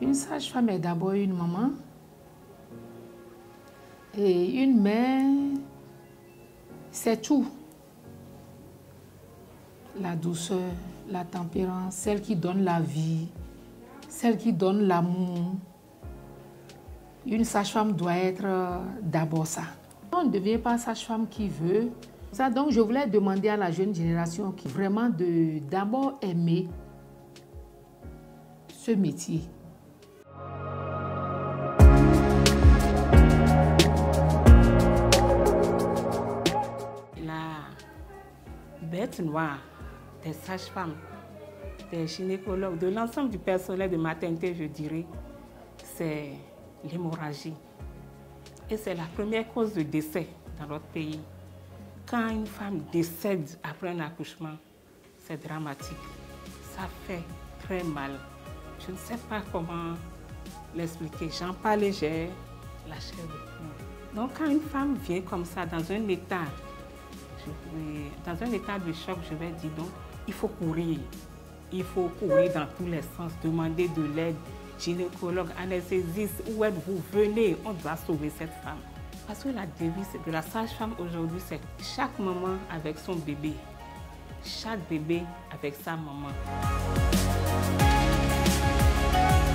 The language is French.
Une sage-femme est d'abord une maman. Et une mère, c'est tout. La douceur, la tempérance, celle qui donne la vie, celle qui donne l'amour. Une sage-femme doit être d'abord ça. On ne devient pas sage-femme qui veut. Ça, donc, je voulais demander à la jeune génération qui vraiment d'abord aimer ce métier. La bête noire des sages-femmes, des gynécologues, de l'ensemble du personnel de maternité, je dirais, c'est l'hémorragie. Et c'est la première cause de décès dans notre pays. Quand une femme décède après un accouchement, c'est dramatique. Ça fait très mal. Je ne sais pas comment l'expliquer. J'en parlais, j'ai la chair de poule. Donc quand une femme vient comme ça, dans un état de choc, je vais dire donc, il faut courir. Il faut courir dans tous les sens, demander de l'aide. Gynécologue, anesthésiste, où êtes-vous? Venez, on doit sauver cette femme. Parce que la devise de la sage-femme aujourd'hui, c'est chaque maman avec son bébé, chaque bébé avec sa maman.